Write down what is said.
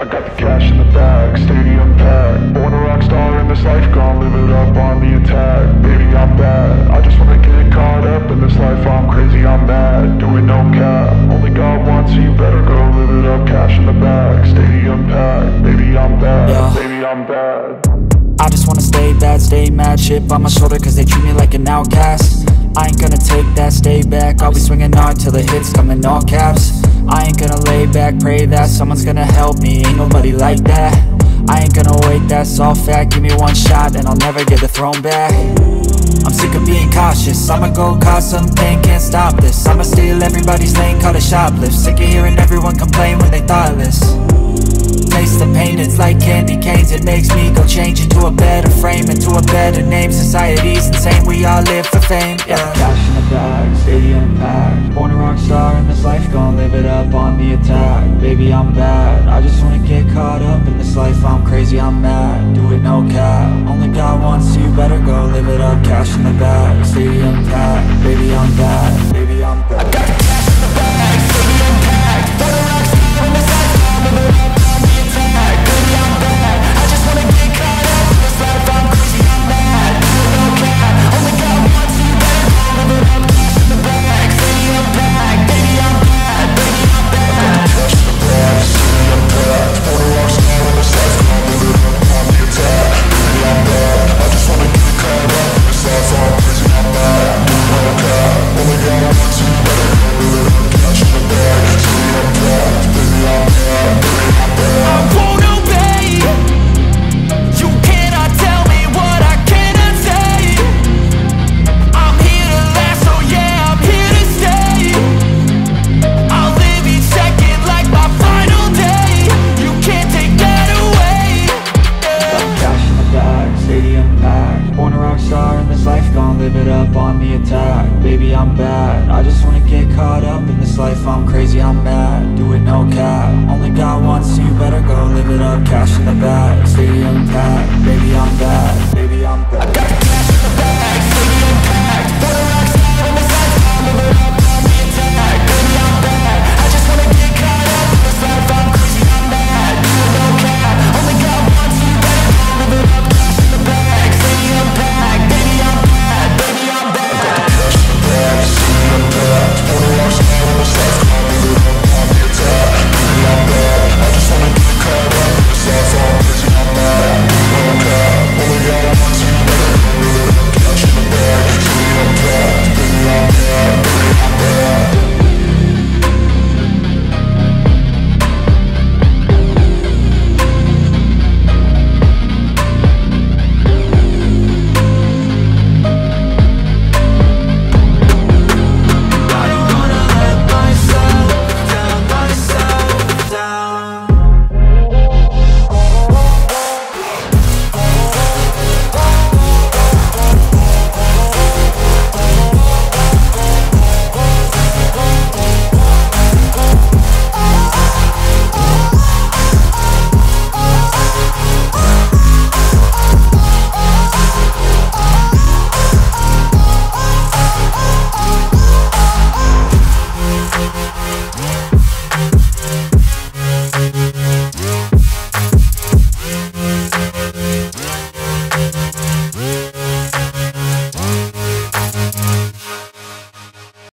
I got the cash in the bag, stadium packed. Born a rock star in this life, gon' live it up on the attack. Baby, I'm bad, I just wanna get caught up in this life. I'm crazy, I'm mad, doing no cap. Only God wants you, better go live it up. Cash in the bag, stadium packed. Baby, I'm bad, yeah. Baby, I'm bad. I just wanna stay bad, stay mad. Chip on my shoulder cause they treat me like an outcast. I ain't gonna take that, stay back. I'll be swinging hard till the hits come in all caps. I ain't gonna lay back, pray that someone's gonna help me. Ain't nobody like that. I ain't gonna wait, that's all fact. Give me one shot and I'll never get the throne back. I'm sick of being cautious, I'ma go cause something, can't stop this. I'ma steal everybody's lane, call it shoplift. Sick of hearing everyone complain when they thoughtless. Taste the pain, it's like candy canes. It makes me go change into a better frame, into a better name. Society's insane, we all live for fame, yeah. Cash in the bag, stadium packed. Born a rock star in this life, gon' live it up on the attack. Baby, I'm bad, I just wanna get caught up in this life. I'm crazy, I'm mad, do it no cap. Only God wants you, better go live it up. Cash in the bag, stadium packed. Baby, I'm bad, baby, I'm bad. I got the cash in the bag, stadium packed. Born a rock star in this life, gon' live it up. Live it up on the attack. Baby, I'm bad, I just wanna get caught up in this life. I'm crazy, I'm mad, do it no cap. Only God wants you, better go live it up. Cash in the bag, stadium packed. Baby, I'm bad.